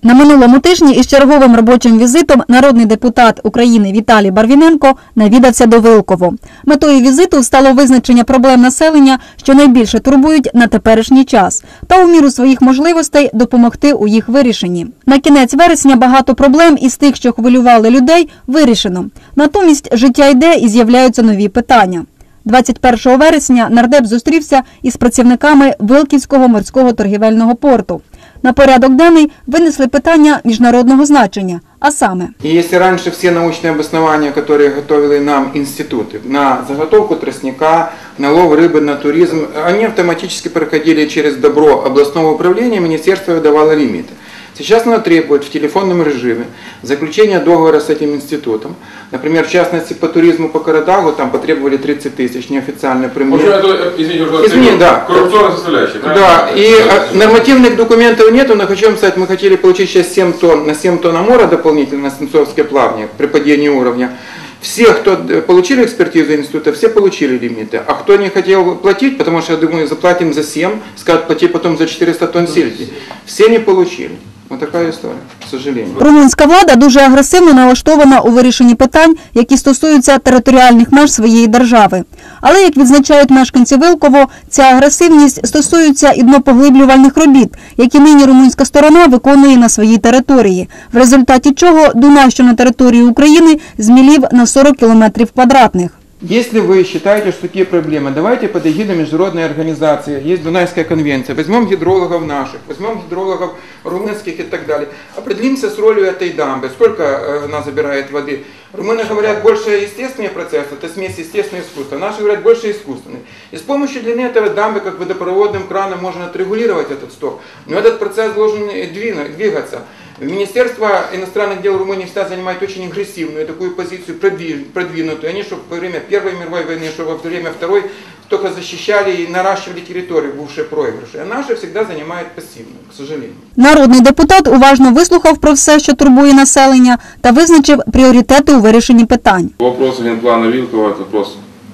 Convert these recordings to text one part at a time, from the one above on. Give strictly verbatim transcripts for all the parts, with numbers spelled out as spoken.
На минулому тижні із черговим робочим візитом народний депутат України Віталій Барвіненко навідався до Вилково. Метою візиту стало визначення проблем населення, що найбільше турбують на теперішній час, та у міру своїх можливостей допомогти у їх вирішенні. На кінець вересня багато проблем із тих, що хвилювали людей, вирішено. Натомість життя йде і з'являються нові питання. двадцять першого вересня нардеп зустрівся із працівниками Вилківського морського торгівельного порту. На порядок денний винесли питання міжнародного значення, а саме. И если раньше все научные обоснования, которые готовили нам институты на заготовку тростника, на лов рыбы, на туризм, они автоматически проходили через добро областного управления, министерство выдавало лимиты. Сейчас оно требует в телефонном режиме заключения договора с этим институтом. Например, в частности, по туризму по Карадагу там потребовали тридцать тысяч неофициально при мне. Уже это, извините, уже Извините, да. Коррупционная составляющая. Да, и нормативных документов нету, но хочу вам сказать, мы хотели получить сейчас семь тонн, на семь тонн амура дополнительно на Сенцовское плавание при падении уровня. Все, кто получили экспертизу института, все получили лимиты. А кто не хотел платить, потому что, я думаю, заплатим за семь, скажут, плати потом за четыреста тонн сельди, все не получили. Ось така історія, к сожалению. Румунська влада дуже агресивно налаштована у вирішенні питань, які стосуються територіальних меж своєї держави. Але, як відзначають мешканці Вилково, ця агресивність стосується і днопоглиблювальних робіт, які нині румунська сторона виконує на своїй території, в результаті чого Дунай, що на території України, змілів на сорок кілометрів квадратних. Если вы считаете, что такие проблемы, давайте под эгидой международной организации, есть Дунайская конвенция, возьмем гидрологов наших, возьмем гидрологов румынских и так далее, определимся с ролью этой дамбы, сколько она забирает воды. Румыны говорят, больше естественный процесс, это смесь естественного и искусства, наши говорят, больше искусственный. И с помощью длины этого дамбы, как водопроводным краном, можно отрегулировать этот сток, но этот процесс должен двигаться. Министерство иностранных дел Румынии всегда занимает очень агрессивную такую позицию, продвинутую. Они, чтобы во время Первой мировой войны, чтобы во время Второй, только защищали и наращивали территорию, бывшие проигрыши. А наши всегда занимают пассивную, к сожалению. Народний депутат уважно вислухав про все, що турбує населення, та визначив пріоритети у вирішенні питань. Вопрос генплана Вилково – это вопрос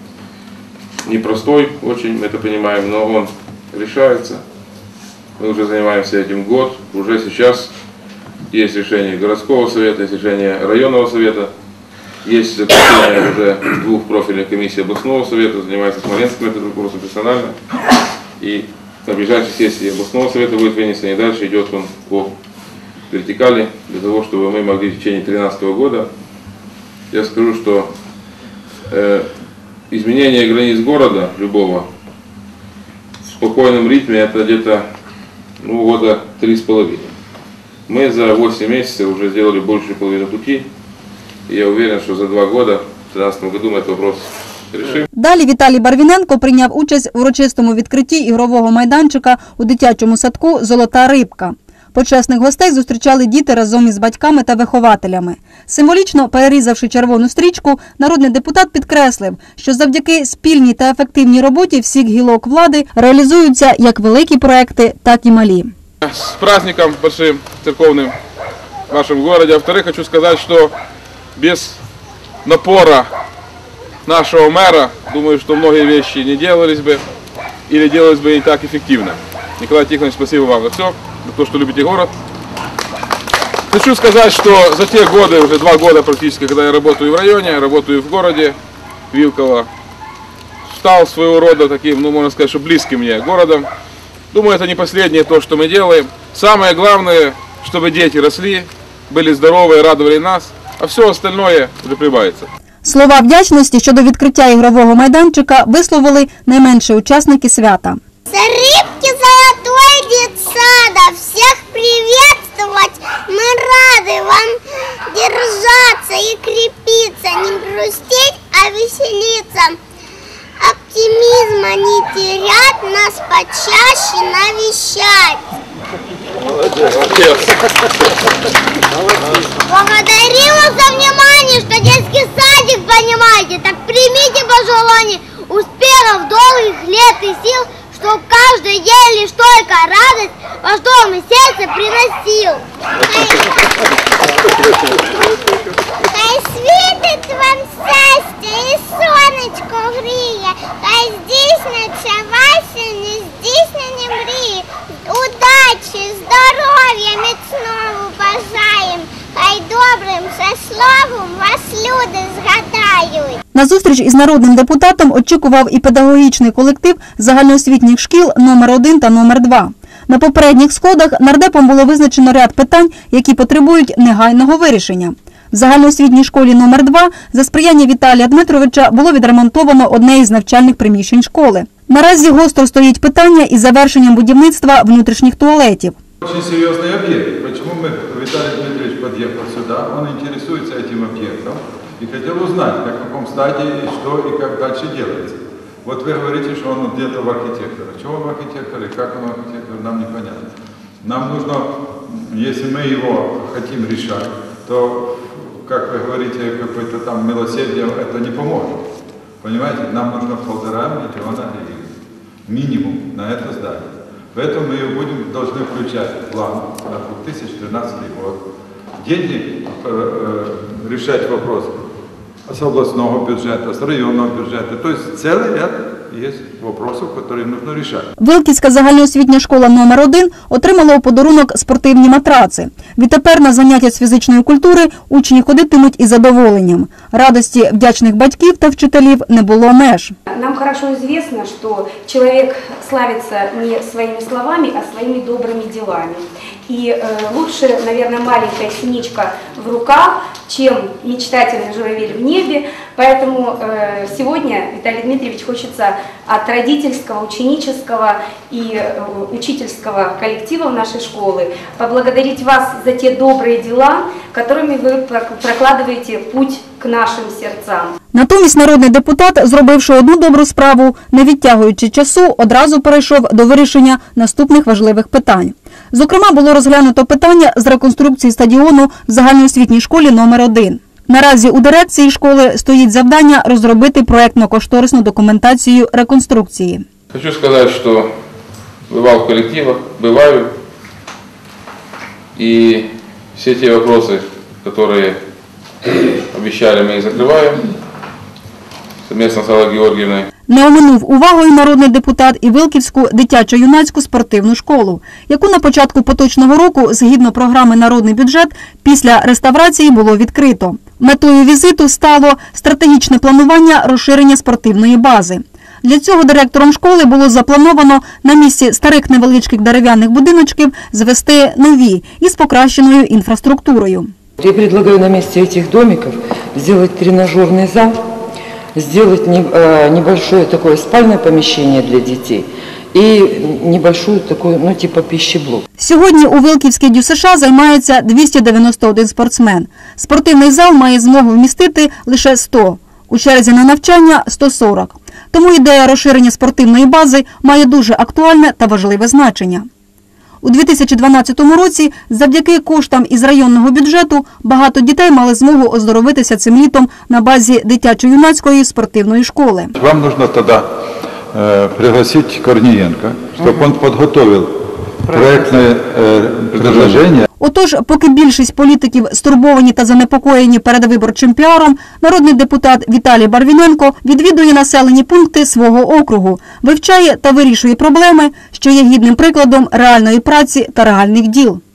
непростой, очень, мы это понимаем, но он решается. Мы уже занимаемся этим год, уже сейчас есть решение городского совета, есть решение районного совета, есть заключение уже двух профильных комиссий областного совета, занимается Смоленским этим вопросом персонально. И на ближайшей сессии областного совета будет вынесен, и дальше идет он по вертикали, для того, чтобы мы могли в течение две тысячи тринадцатого года, я скажу, что э, изменение границ города, любого, в спокойном ритме, это где-то ну, года три с половиной. Мы за восемь месяцев уже сделали большую половину пути, и я уверен, что за два года, в две тысячи тринадцатом году, мы этот вопрос решим. Далі Віталій Барвіненко прийняв участь в урочистому відкритті ігрового майданчика у дитячому садку «Золота рибка». Почесних гостей зустрічали діти разом із батьками та вихователями. Символічно перерізавши червону стрічку, народний депутат підкреслив, що завдяки спільній та ефективній роботі всіх гілок влади реалізуються як великі проекти, так і малі. С праздником большим церковным в вашем городе. Во-вторых, хочу сказать, что без напора нашего мэра, думаю, что многие вещи не делались бы или делались бы не так эффективно. Николай Тихонович, спасибо вам за все, за то, что любите город. Хочу сказать, что за те годы, уже два года практически, когда я работаю в районе, работаю в городе Вилково, стал своего рода таким, ну можно сказать, что близким мне городом. Думаю, это не последнее то, что мы делаем. Самое главное, чтобы дети росли, были здоровы, радовали нас, а все остальное уже прибавится. Слова вдячності щодо відкриття ігрового майданчика висловили найменші учасники свята. С рыбки золотой детсада всех приветствовать, мы рады вам держаться и крепиться, не грустить, а веселиться. Оптимизма не терять, нас почаще навещать. Молодец. Благодарю вас за внимание, что детский садик понимаете. Так примите пожелание успехов, долгих лет и сил, чтоб каждый день лишь только радость во дом и сердце приносил. Хай світить вам щастя і сонечко гріє, хай здійсняться ваші нездійснені мрії. Удачі, здоров'я, міцного. люди згадають. На зустріч із народним депутатом очікував і педагогічний колектив загальноосвітніх шкіл номер один та номер два. На попередніх сходах нардепом було визначено ряд питань, які потребують негайного вирішення. В загальноосвітній школі номер два за сприяння Віталія Дмитровича було відремонтовано одне із навчальних приміщень школи. Наразі гостро стоїть питання із завершенням будівництва внутрішніх туалетів. Очень серьезный объект. Почему мы, Виталий Дмитриевич подъехал сюда, он интересуется этим объектом и хотел узнать, на каком стадии, что и как дальше делается. Вот вы говорите, что он где-то в архитекторе. Чего он в архитекторе, как он в архитекторе, нам непонятно. Нам нужно, если мы его хотим решать, то, как вы говорите, какое-то там милосердие, это не поможет. Понимаете, нам нужно полтора миллиона гривен минимум на это здание. Поэтому мы будем, должны включать в план на две тысячи тринадцатый год. Деньги э, э, решать вопрос с областного бюджета, с районного бюджета. То есть целый ряд есть вопросов, которые нужно решать. Вилківська загальноосвітня школа номер один отримала у подарунок спортивні матраци. Відтепер на заняття з фізичної культури учні ходитимуть із задоволенням. Радості вдячних батьків та вчителів не було меж. Нам хорошо известно, что человек славится не своими словами, а своими добрыми делами. И э, лучше, наверное, маленькая синичка в руках, чем мечтательный журавель в небе. Поэтому э, сегодня, Виталий Дмитриевич, хочется от родительского, ученического и э, учительского коллектива нашей школы поблагодарить вас за те добрые дела, которыми вы прокладываете путь к нашим серцям. Натомість народний депутат, зробивши одну добру справу, не відтягуючи часу, одразу перейшов до вирішення наступних важливих питань. Зокрема, було розглянуто питання з реконструкції стадіону в загальноосвітній школі номер один. Наразі у дирекції школи стоїть завдання розробити проєктно-кошторисну документацію реконструкції. Хочу сказать, что бывал в коллективах, бываю, и все те вопросы, которые обещали, мы их закрываем совместно с Аллой Георгиевной. Не оминув увагою народний депутат і Вилківську дитячо-юнацьку спортивну школу, яку на початку поточного року, згідно програми «Народний бюджет», після реставрації було відкрито. Метою візиту стало стратегічне планування розширення спортивної бази. Для цього директором школи було заплановано на місці старих невеличких дерев'яних будиночків звести нові із покращеною інфраструктурою. Я предлагаю на месте этих домиков сделать тренажерный зал, сделать небольшое такое спальное помещение для детей и небольшую такую, ну, типа пищеблок. Сьогодні у Вилківській ДЮСШ займається двісті дев'яносто один спортсмен. Спортивний зал має змогу вмістити лише сто. У черзі на навчання – сто сорок. Тому ідея розширення спортивної бази має дуже актуальне та важливе значення. У дві тисячі дванадцятому році завдяки коштам із районного бюджету багато дітей мали змогу оздоровитися цим літом на базі дитячо-юнацької спортивної школи. Вам нужно тогда э, пригласить Корниенко, чтобы он подготовил проектное э, предложение. Отож, поки більшість політиків стурбовані та занепокоєні передвиборчим піаром, народний депутат Віталій Барвіненко відвідує населені пункти свого округу, вивчає та вирішує проблеми, що є гідним прикладом реальної праці та реальних діл.